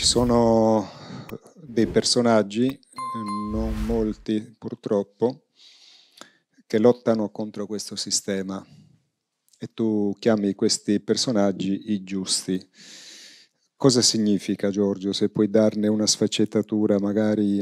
sono dei personaggi, non molti purtroppo, che lottano contro questo sistema e tu chiami questi personaggi i giusti. Cosa significa, Giorgio? Se puoi darne una sfaccettatura magari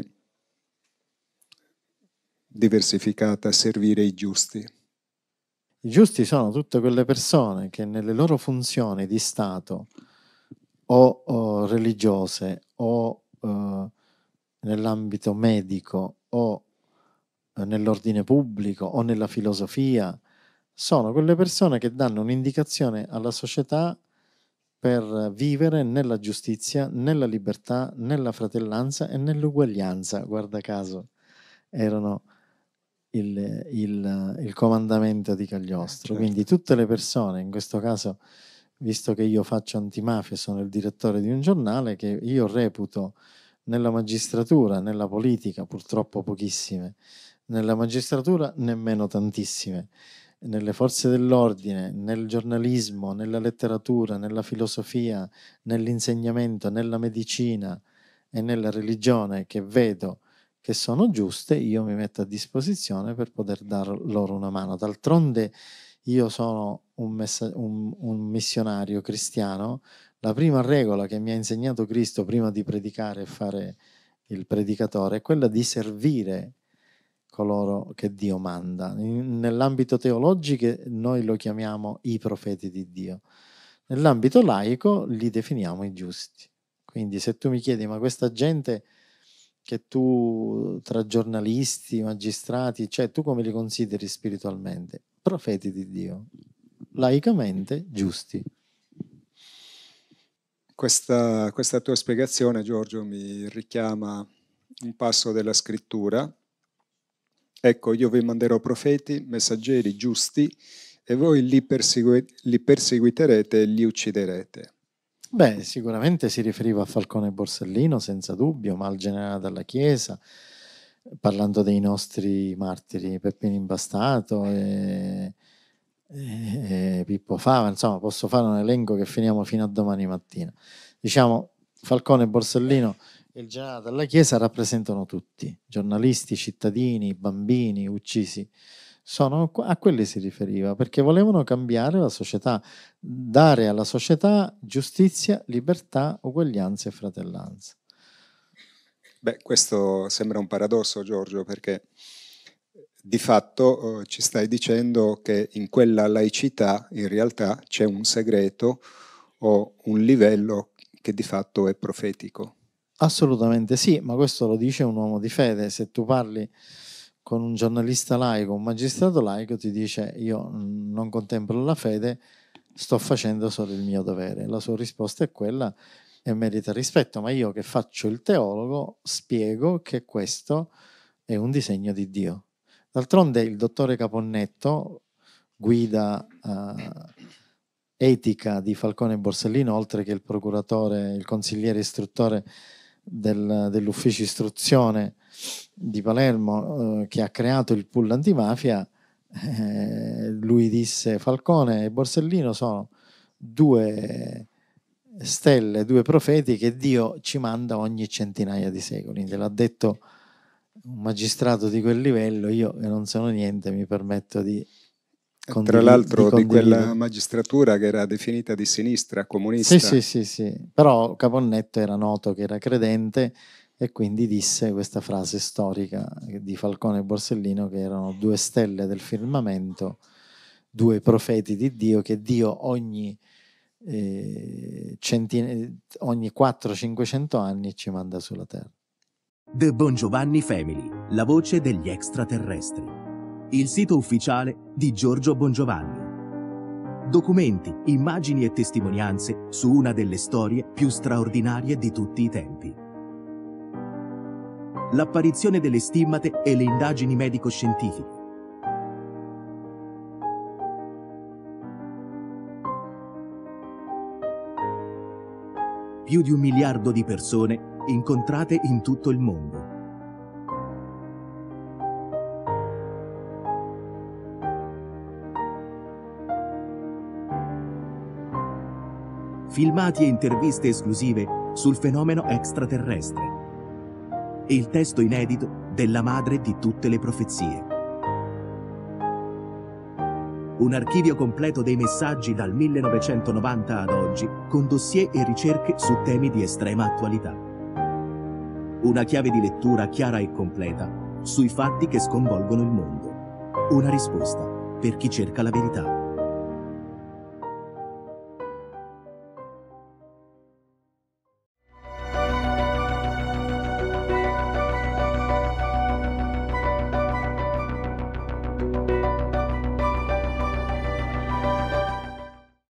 diversificata, servire i giusti. I giusti sono tutte quelle persone che nelle loro funzioni di Stato o religiose o nell'ambito medico o nell'ordine pubblico o nella filosofia, sono quelle persone che danno un'indicazione alla società per vivere nella giustizia, nella libertà, nella fratellanza e nell'uguaglianza. Guarda caso, erano il comandamento di Cagliostro. Certo. Quindi tutte le persone, in questo caso, visto che io faccio antimafia, sono il direttore di un giornale, che io reputo nella magistratura, nella politica, purtroppo pochissime, nella magistratura nemmeno tantissime, nelle forze dell'ordine, nel giornalismo, nella letteratura, nella filosofia, nell'insegnamento, nella medicina e nella religione, che vedo che sono giuste, io mi metto a disposizione per poter dar loro una mano. D'altronde io sono un missionario cristiano. La prima regola che mi ha insegnato Cristo prima di predicare e fare il predicatore è quella di servire coloro che Dio manda. Nell'ambito teologico noi lo chiamiamo i profeti di Dio. Nell'ambito laico li definiamo i giusti. Quindi se tu mi chiedi, ma questa gente che tu tra giornalisti, magistrati, cioè tu come li consideri spiritualmente? Profeti di Dio, laicamente giusti. Questa tua spiegazione, Giorgio, mi richiama un passo della scrittura. Ecco, io vi manderò profeti, messaggeri giusti, e voi li perseguiterete e li ucciderete. Beh, sicuramente si riferiva a Falcone e Borsellino, senza dubbio, ma al generale della Chiesa, parlando dei nostri martiri, Peppino Impastato e Pippo Fava, insomma, posso fare un elenco che finiamo fino a domani mattina. Diciamo, Falcone e Borsellino e il generale della Chiesa rappresentano tutti, giornalisti, cittadini, bambini, uccisi. A quelli si riferiva, perché volevano cambiare la società, dare alla società giustizia, libertà, uguaglianza e fratellanza. Beh, questo sembra un paradosso, Giorgio, perché di fatto ci stai dicendo che in quella laicità in realtà c'è un segreto o un livello che di fatto è profetico. Assolutamente sì, ma questo lo dice un uomo di fede. Se tu parli con un giornalista laico, un magistrato laico, ti dice: io non contemplo la fede, sto facendo solo il mio dovere. La sua risposta è quella e merita rispetto, ma io che faccio il teologo spiego che questo è un disegno di Dio. D'altronde il dottore Caponnetto, guida etica di Falcone e Borsellino, oltre che il procuratore, il consigliere istruttore dell'ufficio istruzione di Palermo, che ha creato il pool antimafia, lui disse: Falcone e Borsellino sono due stelle, due profeti che Dio ci manda ogni centinaia di secoli. Te l'ha detto un magistrato di quel livello. Io, che non sono niente, mi permetto di Tra l'altro di condividere. quella magistratura che era definita di sinistra, Sì, comunista. sì, sì, sì. Però Caponnetto era noto che era credente e quindi disse questa frase storica di Falcone e Borsellino, che erano due stelle del firmamento, due profeti di Dio, che Dio ogni 400-500 anni ci manda sulla terra. The Bongiovanni Family, la voce degli extraterrestri. Il sito ufficiale di Giorgio Bongiovanni. Documenti, immagini e testimonianze su una delle storie più straordinarie di tutti i tempi. L'apparizione delle stimmate e le indagini medico-scientifiche. Più di 1 miliardo di persone incontrate in tutto il mondo. Filmati e interviste esclusive sul fenomeno extraterrestre. E il testo inedito della madre di tutte le profezie. Un archivio completo dei messaggi dal 1990 ad oggi, con dossier e ricerche su temi di estrema attualità. Una chiave di lettura chiara e completa sui fatti che sconvolgono il mondo. Una risposta per chi cerca la verità.